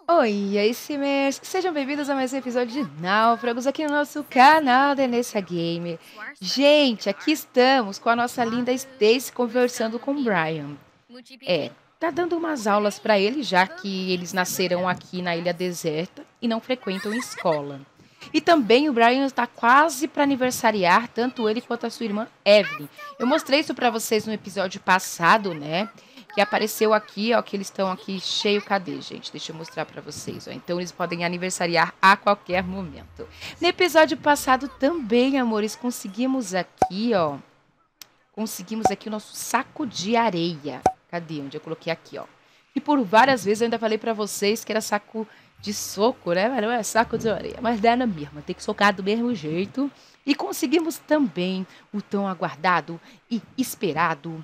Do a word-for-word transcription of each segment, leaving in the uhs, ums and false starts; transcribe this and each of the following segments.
Oi, e aí, Simers! Sejam bem-vindos a mais um episódio de Náufragos aqui no nosso canal da Nessa Game. Gente, aqui estamos com a nossa linda Stacy conversando com o Brian. É, tá dando umas aulas para ele, já que eles nasceram aqui na Ilha Deserta e não frequentam escola. E também o Brian está quase para aniversariar, tanto ele quanto a sua irmã Evelyn. Eu mostrei isso para vocês no episódio passado, né? Que apareceu aqui, ó, que eles estão aqui cheio. Cadê, gente? Deixa eu mostrar para vocês, ó. Então eles podem aniversariar a qualquer momento. No episódio passado também, amores, conseguimos aqui, ó. Conseguimos aqui o nosso saco de areia. Cadê? Onde eu coloquei aqui, ó. E por várias vezes eu ainda falei para vocês que era saco de soco, né? Mas não é saco de areia. Mas dá na mesma, tem que socar do mesmo jeito. E conseguimos também o tão aguardado e esperado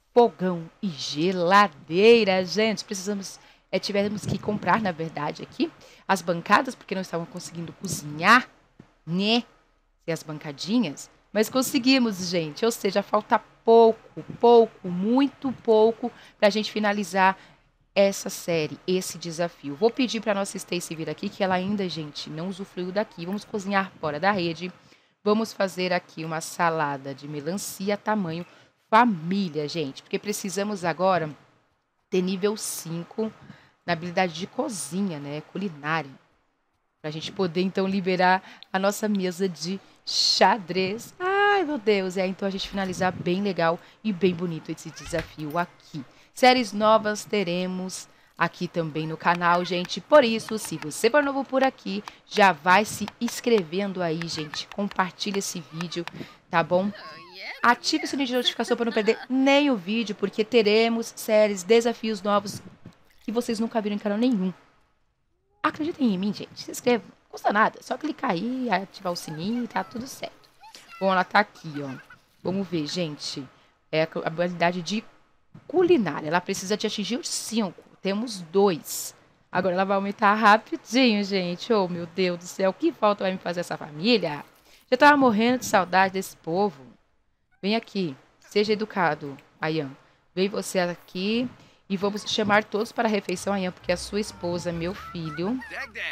fogão e geladeira, gente. Precisamos, é, tivemos que comprar, na verdade, aqui as bancadas, porque não estavam conseguindo cozinhar, né? E as bancadinhas. Mas conseguimos, gente. Ou seja, falta pouco, pouco, muito pouco para a gente finalizar essa série, esse desafio. Vou pedir para nossa Stacy vir aqui, que ela ainda, gente, não usufruiu daqui. Vamos cozinhar fora da rede. Vamos fazer aqui uma salada de melancia tamanho família, gente, porque precisamos agora ter nível cinco na habilidade de cozinha, né, culinária, pra gente poder então liberar a nossa mesa de xadrez. Ai, meu Deus, é então a gente finalizar bem legal e bem bonito esse desafio aqui. Séries novas teremos aqui também no canal, gente. Por isso, se você for novo por aqui, já vai se inscrevendo aí, gente. Compartilha esse vídeo, tá bom? Ative o sininho de notificação para não perder nem o vídeo, porque teremos séries, desafios novos que vocês nunca viram em canal nenhum. Acreditem em mim, gente. Se inscreva. Não custa nada. É só clicar aí, ativar o sininho e tá tudo certo. Bom, ela tá aqui, ó. Vamos ver, gente. É a habilidade de culinária. Ela precisa de atingir os cinco. Temos dois. Agora ela vai aumentar rapidinho, gente. Oh, meu Deus do céu. O que falta vai me fazer essa família? Já tava morrendo de saudade desse povo. Vem aqui. Seja educado, Ayan. Vem você aqui. E vamos chamar todos para a refeição, Ayan, porque a sua esposa, meu filho...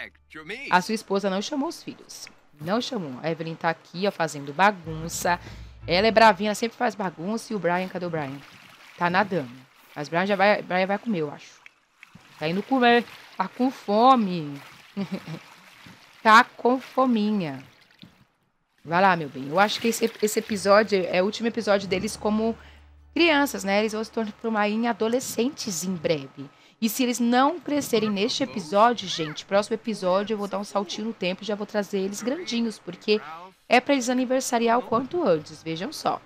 A sua esposa não chamou os filhos. Não chamou. A Evelyn tá aqui, ó, fazendo bagunça. Ela é bravinha, ela sempre faz bagunça. E o Brian, cadê o Brian? Tá nadando. Mas o Brian já vai, Brian vai comer, eu acho. Tá indo comer. Tá com fome. Tá com fominha. Vai lá, meu bem. Eu acho que esse, esse episódio é o último episódio deles como crianças, né? Eles vão se tornar em adolescentes em breve. E se eles não crescerem neste episódio, gente, próximo episódio eu vou dar um saltinho no tempo e já vou trazer eles grandinhos, porque é para eles aniversariar o quanto antes, vejam só.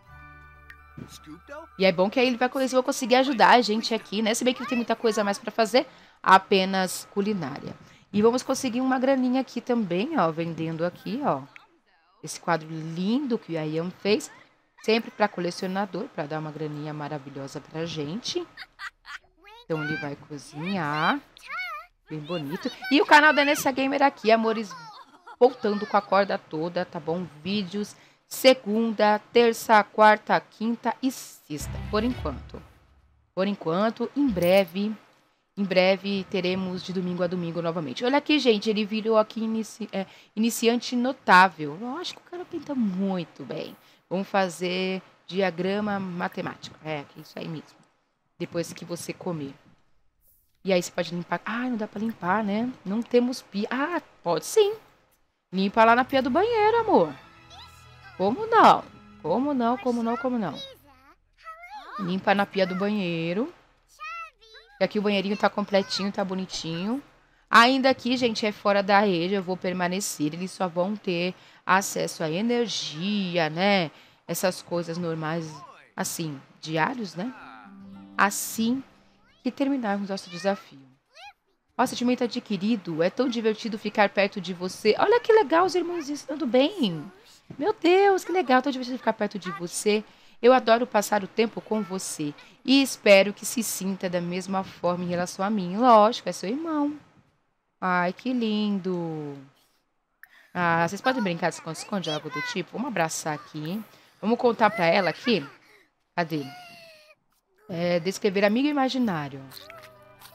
E é bom que aí ele vai, eles vão conseguir ajudar a gente aqui, né? Se bem que não tem muita coisa mais para fazer, apenas culinária. E vamos conseguir uma graninha aqui também, ó, vendendo aqui, ó. Esse quadro lindo que o Ayan fez. Sempre para colecionador, para dar uma graninha maravilhosa pra gente. Então ele vai cozinhar. Bem bonito. E o canal da Nessa Gamer aqui, amores, voltando com a corda toda, tá bom? Vídeos segunda, terça, quarta, quinta e sexta, por enquanto. Por enquanto, em breve, em breve teremos de domingo a domingo novamente. Olha aqui, gente, ele virou aqui inici é, iniciante notável. Eu acho que o cara pinta muito bem. Vamos fazer diagrama matemático. É, isso aí mesmo. Depois que você comer. E aí você pode limpar. Ah, não dá pra limpar, né? Não temos pia. Ah, pode sim. Limpa lá na pia do banheiro, amor. Como não? Como não, como não, como não? Limpa na pia do banheiro. E aqui o banheirinho tá completinho, tá bonitinho. Ainda aqui, gente, é fora da rede, eu vou permanecer. Eles só vão ter acesso à energia, né? Essas coisas normais, assim, diários, né? Assim que terminarmos nosso desafio. Ó, sentimento adquirido. É tão divertido ficar perto de você. Olha que legal os irmãozinhos estando bem. Meu Deus, que legal. Tão divertido ficar perto de você. Eu adoro passar o tempo com você. E espero que se sinta da mesma forma em relação a mim. Lógico, é seu irmão. Ai, que lindo. Ah, vocês podem brincar de esconde-esconde, algo do tipo? Vamos abraçar aqui. Vamos contar pra ela aqui. Cadê? É, descrever amigo imaginário.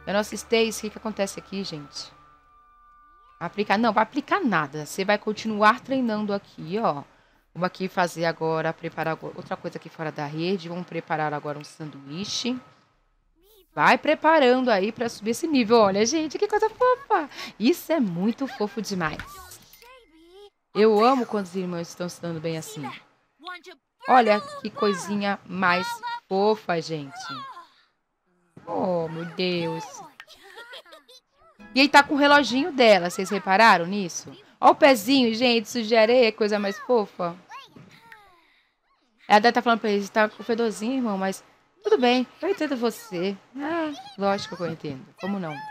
A nossa Stacy, o que, que acontece aqui, gente? Aplicar, não, vai aplicar nada. Você vai continuar treinando aqui, ó. Vamos aqui fazer agora, preparar outra coisa aqui fora da rede. Vamos preparar agora um sanduíche. Vai preparando aí pra subir esse nível. Olha, gente, que coisa fofa. Isso é muito fofo demais. Eu amo quando os irmãos estão se dando bem assim. Olha que coisinha mais fofa, gente. Oh, meu Deus. E aí tá com o reloginho dela, vocês repararam nisso? Ó o pezinho, gente, suja de areia, coisa mais fofa. Ela deve estar falando pra eles, tá com fedorzinho, irmão, mas tudo bem, eu entendo você. Ah, lógico que eu entendo, como não?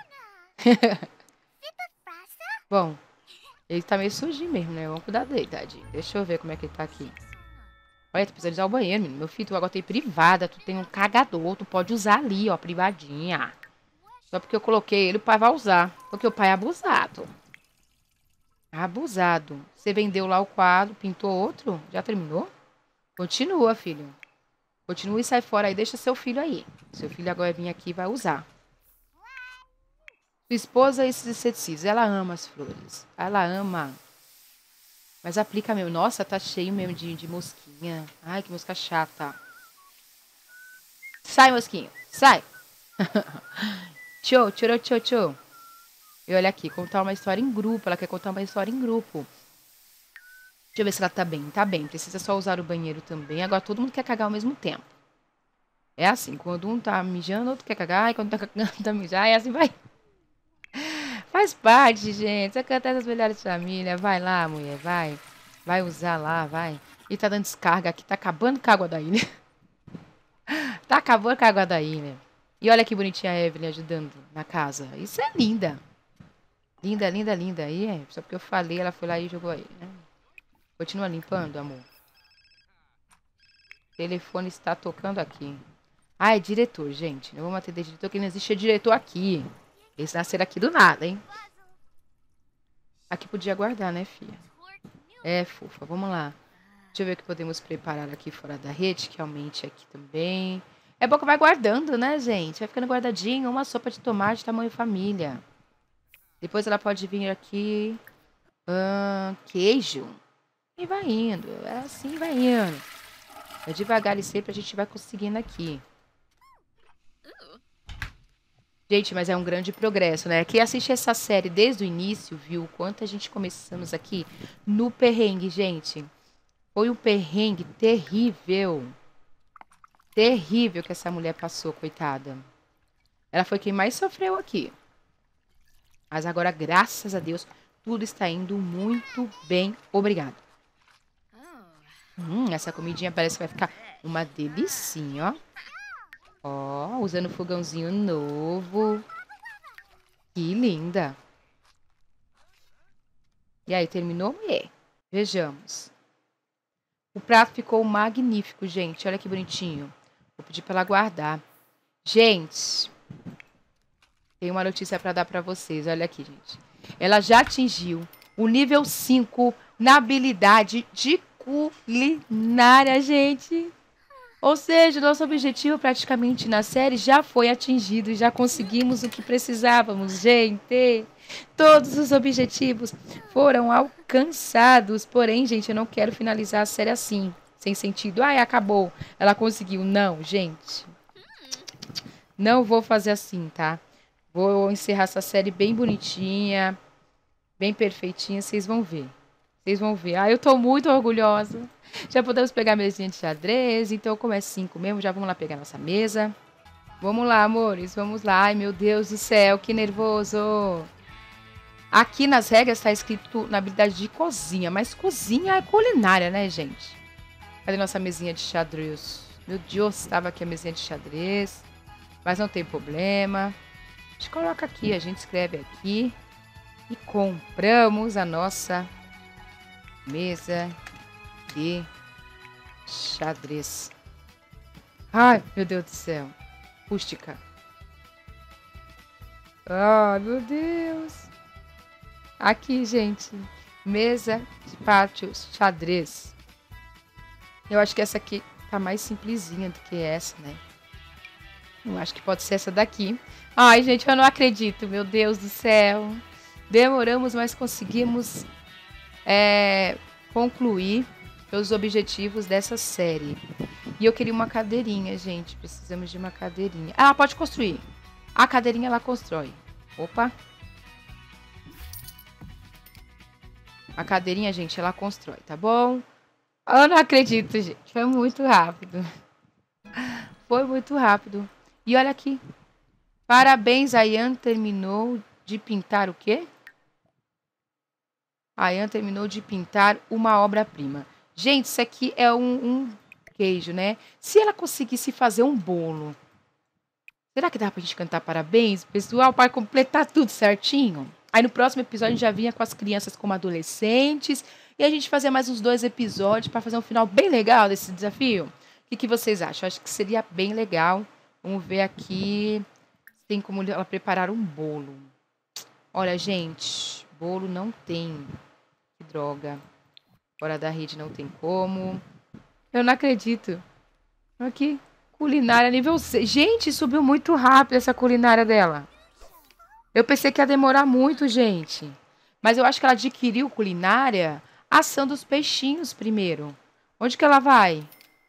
Bom, ele tá meio sujinho mesmo, né? Vamos cuidar dele, tadinho. Deixa eu ver como é que ele tá aqui. Olha, tu precisa usar o banheiro, menino. Meu filho, tu agora tem privada, tu tem um cagador, tu pode usar ali, ó, privadinha. Só porque eu coloquei ele, o pai vai usar. Porque o pai é abusado. Abusado. Você vendeu lá o quadro, pintou outro? Já terminou? Continua, filho. Continua e sai fora aí. Deixa seu filho aí. Seu filho agora vai vir aqui e vai usar. Sua esposa e esses inseticidas. Ela ama as flores. Ela ama. Mas aplica mesmo. Nossa, tá cheio mesmo de, de mosquinha. Ai, que mosca chata. Sai, mosquinho. Sai. Tchau, tchau, tchau, tchau. E olha aqui, contar uma história em grupo. Ela quer contar uma história em grupo. Deixa eu ver se ela tá bem. Tá bem, precisa só usar o banheiro também. Agora todo mundo quer cagar ao mesmo tempo. É assim, quando um tá mijando, outro quer cagar. E quando tá cagando, tá mijando. E assim vai. Faz parte, gente. Isso acontece nas melhores famílias. Vai lá, mulher, vai. Vai usar lá, vai. E tá dando descarga aqui. Tá acabando com a água daí, né? Tá acabando com a água daí, né? E olha que bonitinha a Evelyn ajudando na casa. Isso é linda. Linda, linda, linda. Aí, é, só porque eu falei, ela foi lá e jogou aí, né? Continua limpando, amor. O telefone está tocando aqui. Ah, é diretor, gente. Não vamos atender diretor, porque não existe diretor aqui. Eles nasceram aqui do nada, hein? Aqui podia guardar, né, filha? É, fofa. Vamos lá. Deixa eu ver o que podemos preparar aqui fora da rede, que aumente aqui também. É bom que vai guardando, né, gente? Vai ficando guardadinho. Uma sopa de tomate tamanho família. Depois ela pode vir aqui. Hum, queijo. E vai indo. É assim, vai indo. É devagar e sempre a gente vai conseguindo aqui. Gente, mas é um grande progresso, né? Quem assiste essa série desde o início viu o quanto a gente começamos aqui no perrengue, gente. Foi um perrengue terrível. Terrível que essa mulher passou, coitada. Ela foi quem mais sofreu aqui. Mas agora, graças a Deus, tudo está indo muito bem. Obrigado. Hum, essa comidinha parece que vai ficar uma delicinha, ó. Ó, usando fogãozinho novo. Que linda. E aí, terminou? É. Vejamos. O prato ficou magnífico, gente. Olha que bonitinho. Vou pedir para ela guardar. Gente, tem uma notícia para dar para vocês. Olha aqui, gente. Ela já atingiu o nível cinco na habilidade de culinária, gente. Ou seja, nosso objetivo praticamente na série já foi atingido. Já conseguimos o que precisávamos, gente. Todos os objetivos foram alcançados. Porém, gente, eu não quero finalizar a série assim. Sem sentido. Ai, acabou. Ela conseguiu. Não, gente. Não vou fazer assim, tá? Vou encerrar essa série bem bonitinha. Bem perfeitinha. Vocês vão ver. Vocês vão ver. Ah, eu tô muito orgulhosa. Já podemos pegar a mesinha de xadrez. Então, como é cinco mesmo, já vamos lá pegar nossa mesa. Vamos lá, amores. Vamos lá. Ai, meu Deus do céu. Que nervoso. Aqui nas regras está escrito na habilidade de cozinha. Mas cozinha é culinária, né, gente? Cadê nossa mesinha de xadrez? Meu Deus, estava aqui a mesinha de xadrez. Mas não tem problema. A gente coloca aqui, a gente escreve aqui. E compramos a nossa mesa de xadrez. Ai, meu Deus do céu. Rústica. Ai, meu Deus. Aqui, gente. Mesa de pátio xadrez. Eu acho que essa aqui tá mais simplesinha do que essa, né? Eu acho que pode ser essa daqui. Ai, gente, eu não acredito. Meu Deus do céu. Demoramos, mas conseguimos é, concluir os objetivos dessa série. E eu queria uma cadeirinha, gente. Precisamos de uma cadeirinha. Ah, pode construir. A cadeirinha ela constrói. Opa. A cadeirinha, gente, ela constrói, tá bom? Eu não acredito, gente. Foi muito rápido. Foi muito rápido. E olha aqui. Parabéns, a Ian terminou de pintar o quê? A Ian terminou de pintar uma obra-prima. Gente, isso aqui é um, um queijo, né? Se ela conseguisse fazer um bolo, será que dá pra gente cantar parabéns, pessoal, para completar tudo certinho? Aí no próximo episódio a gente já vinha com as crianças como adolescentes e a gente fazia mais uns dois episódios para fazer um final bem legal desse desafio. O que, que vocês acham? Acho que seria bem legal. Vamos ver aqui. Tem como ela preparar um bolo. Olha, gente, bolo não tem. Que droga. Fora da rede não tem como. Eu não acredito. Aqui, culinária nível seis. Gente, subiu muito rápido essa culinária dela. Eu pensei que ia demorar muito, gente. Mas eu acho que ela adquiriu culinária assando os peixinhos primeiro. Onde que ela vai?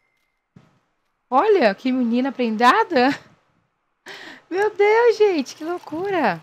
Olha, que menina prendada. Meu Deus, gente, que loucura.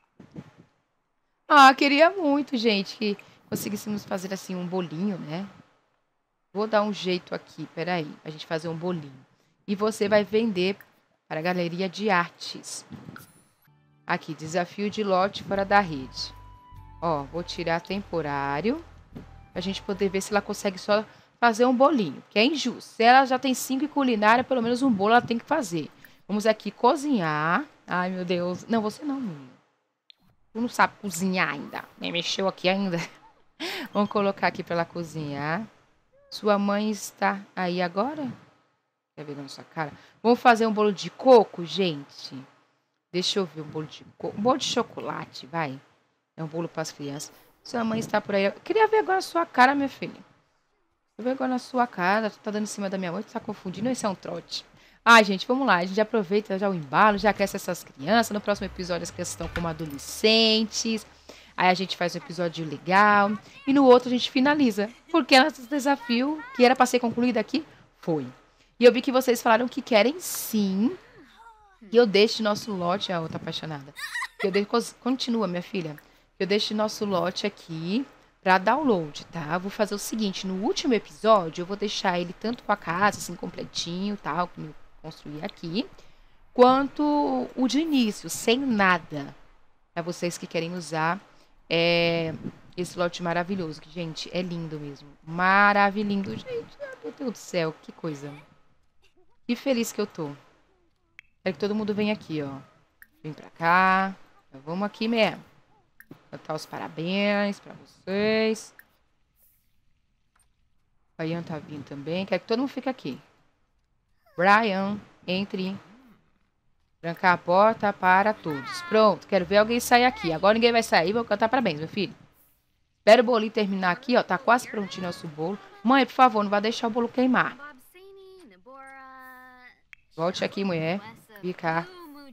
Ah, queria muito, gente, que conseguíssemos fazer assim um bolinho, né? Vou dar um jeito aqui, peraí, a gente fazer um bolinho. E você vai vender para a galeria de artes. Aqui, desafio de lote fora da rede. Ó, vou tirar temporário. Pra gente poder ver se ela consegue só fazer um bolinho. Que é injusto. Se ela já tem cinco em culinária, pelo menos um bolo ela tem que fazer. Vamos aqui cozinhar. Ai, meu Deus. Não, você não, menino. Tu não sabe cozinhar ainda. Nem mexeu aqui ainda. Vamos colocar aqui pra ela cozinhar. Sua mãe está aí agora? Quer ver na sua cara? Vamos fazer um bolo de coco, gente. Deixa eu ver um bolo de coco. Um bolo de chocolate, vai. É um bolo para as crianças. Sua mãe está por aí. Eu queria ver agora a sua cara, minha filha. Eu ver agora na sua cara. Tu tá dando em cima da minha mãe, tu tá confundindo. Esse é um trote. Ai, gente, vamos lá. A gente aproveita já o embalo, já cresce essas crianças. No próximo episódio as crianças estão como adolescentes. Aí a gente faz um episódio legal. E no outro a gente finaliza. Porque esse desafio, que era para ser concluído aqui, foi. E eu vi que vocês falaram que querem sim que eu deixe nosso lote. A outra apaixonada. Que eu deixe, continua, minha filha. Que eu deixe nosso lote aqui para download, tá? Eu vou fazer o seguinte. No último episódio, eu vou deixar ele tanto com a casa, assim, completinho, tal, como eu construí aqui. Quanto o de início, sem nada. Para vocês que querem usar é, esse lote maravilhoso. Que, gente, é lindo mesmo. Maravilhoso, gente. Meu Deus do céu, que coisa. Que feliz que eu tô. Quero que todo mundo venha aqui, ó. Vem pra cá. Então, vamos aqui mesmo. Cantar os parabéns pra vocês. O Ian tá vindo também. Quero que todo mundo fique aqui. Brian, entre. Trancar a porta para todos. Pronto, quero ver alguém sair aqui. Agora ninguém vai sair, vou cantar parabéns, meu filho. Espera o bolinho terminar aqui, ó. Tá quase prontinho nosso bolo. Mãe, por favor, não vai deixar o bolo queimar. Volte aqui, mulher. Fica.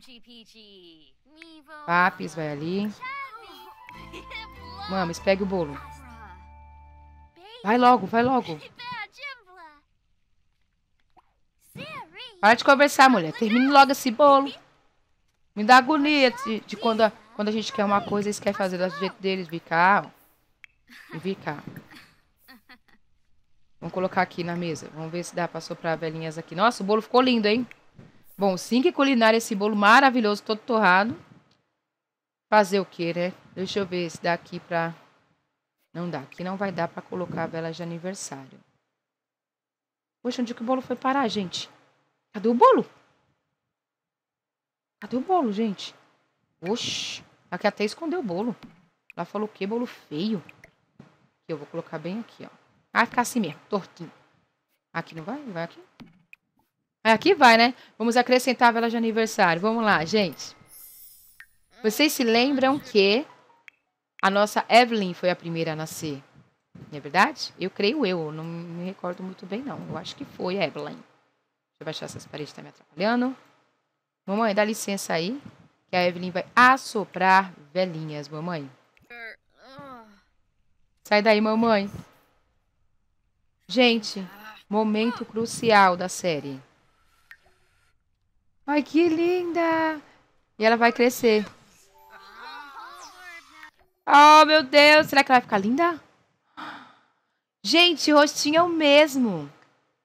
Papis, vai ali. Mames, pegue o bolo. Vai logo, vai logo. Para de conversar, mulher. Termine logo esse bolo. Me dá agonia de, de quando, a, quando a gente quer uma coisa, eles querem fazer do jeito deles. Vem cá, ó. E vem cá. Vamos colocar aqui na mesa. Vamos ver se dá para soprar velhinhas aqui. Nossa, o bolo ficou lindo, hein? Bom, sim que culinária esse bolo maravilhoso, todo torrado. Fazer o quê, né? Deixa eu ver se dá aqui pra... Não dá. Aqui não vai dar pra colocar a vela de aniversário. Poxa, onde que o bolo foi parar, gente? Cadê o bolo? Cadê o bolo, gente? Oxi. Aqui até escondeu o bolo. Ela falou o quê? Bolo feio. Aqui, eu vou colocar bem aqui, ó. Vai ficar assim mesmo, tortinho. Aqui não vai? Vai aqui? Aqui vai, né? Vamos acrescentar a vela de aniversário. Vamos lá, gente. Vocês se lembram que a nossa Evelyn foi a primeira a nascer? Não é verdade? Eu creio eu. Não me recordo muito bem, não. Eu acho que foi a Evelyn. Deixa eu baixar essas paredes, tá me atrapalhando. Mamãe, dá licença aí, que a Evelyn vai assoprar velhinhas, mamãe. Sai daí, mamãe. Gente, momento crucial da série. Ai, que linda! E ela vai crescer. Oh, meu Deus! Será que ela vai ficar linda? Gente, o rostinho é o mesmo.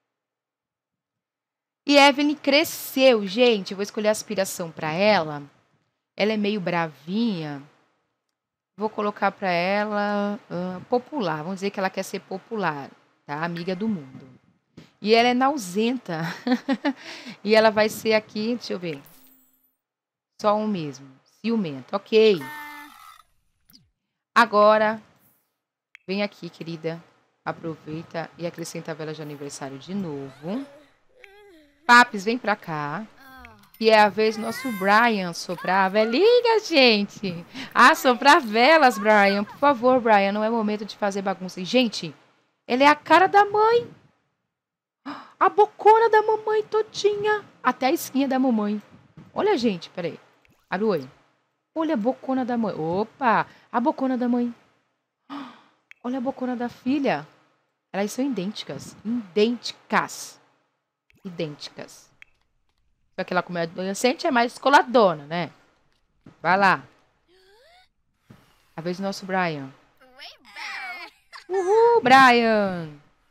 E Evelyn cresceu, gente. Eu vou escolher a aspiração para ela. Ela é meio bravinha. Vou colocar para ela uh, popular. Vamos dizer que ela quer ser popular, tá? Amiga do mundo. E ela é nausenta. E ela vai ser aqui, deixa eu ver. Só um mesmo. Ciumento, ok. Agora, vem aqui, querida. Aproveita e acrescenta a vela de aniversário de novo. Papis, vem pra cá. E é a vez do nosso Brian soprar a velinha, gente. Ah, soprar velas, Brian. Por favor, Brian, não é momento de fazer bagunça. Gente, ele é a cara da mãe. A bocona da mamãe todinha. Até a esquinha da mamãe. Olha, gente, peraí. Abre o olho. Olha a bocona da mãe. Opa, a bocona da mãe. Olha a bocona da filha. Elas são idênticas. Idênticas. Idênticas. Só que ela, como é adolescente, é mais escoladona, né? Vai lá. A vez do nosso Brian. Uhul, Brian.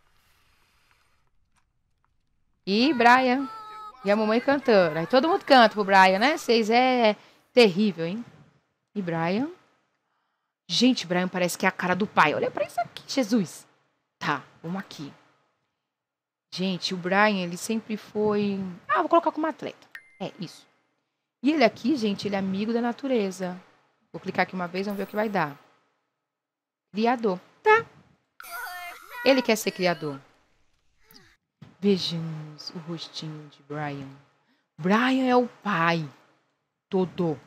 E Brian. E a mamãe cantando. Aí todo mundo canta pro Brian, né? Vocês é terrível, hein? E Brian. Gente, Brian parece que é a cara do pai. Olha pra isso aqui, Jesus. Tá, vamos aqui. Gente, o Brian, ele sempre foi... Ah, vou colocar como atleta. É, isso. E ele aqui, gente, ele é amigo da natureza. Vou clicar aqui uma vez, vamos ver o que vai dar. Criador. Tá. Ele quer ser criador. Vejamos o rostinho de Brian. Brian é o pai. Todo.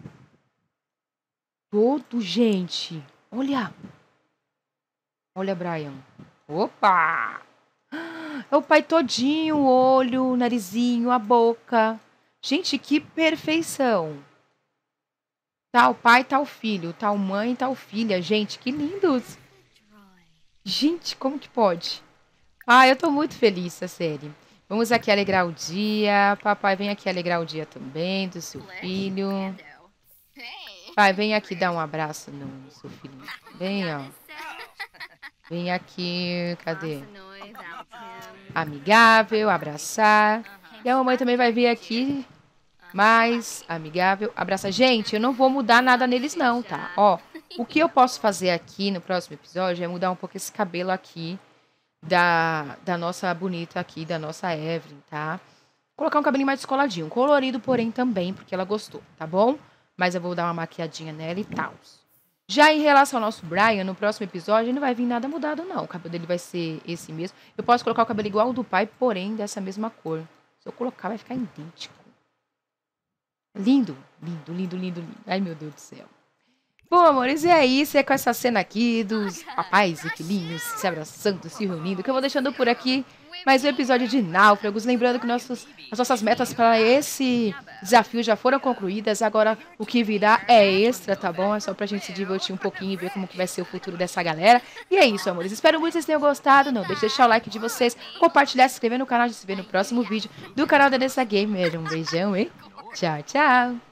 Todo, gente. Olha. Olha, Brian. Opa! É o pai todinho, o olho, o narizinho, a boca. Gente, que perfeição. Tal pai, tal filho. Tal mãe, tal filha. Gente, que lindos. Gente, como que pode? Ah, eu tô muito feliz, essa série. Vamos aqui alegrar o dia. Papai, vem aqui alegrar o dia também do seu filho. Pai, vem aqui dar um abraço no seu filho. Vem, ó. Vem aqui, cadê? Amigável, abraçar. E a mamãe também vai vir aqui, mais amigável, abraçar. Gente, eu não vou mudar nada neles não, tá? Ó, o que eu posso fazer aqui no próximo episódio é mudar um pouco esse cabelo aqui da, da nossa bonita aqui, da nossa Evelyn, tá? Colocar um cabelinho mais descoladinho, colorido, porém, também, porque ela gostou, tá bom? Mas eu vou dar uma maquiadinha nela e tal. Já em relação ao nosso Brian, no próximo episódio, não vai vir nada mudado, não. O cabelo dele vai ser esse mesmo. Eu posso colocar o cabelo igual ao do pai, porém dessa mesma cor. Se eu colocar, vai ficar idêntico. Lindo, lindo, lindo, lindo, lindo. Ai, meu Deus do céu. Bom, amores, e é isso. É com essa cena aqui dos papais e filhinhos se abraçando, se reunindo, que eu vou deixando por aqui mais um episódio de Náufragos. Lembrando que nossos, as nossas metas para esse desafio já foram concluídas. Agora, o que virá é extra, tá bom? É só pra gente se divertir um pouquinho e ver como que vai ser o futuro dessa galera. E é isso, amores. Espero muito que vocês tenham gostado. Não deixe de deixar o like de vocês, compartilhar, se inscrever no canal. A gente se vê no próximo vídeo do canal da Nessa Gamer. Um beijão, hein? Tchau, tchau.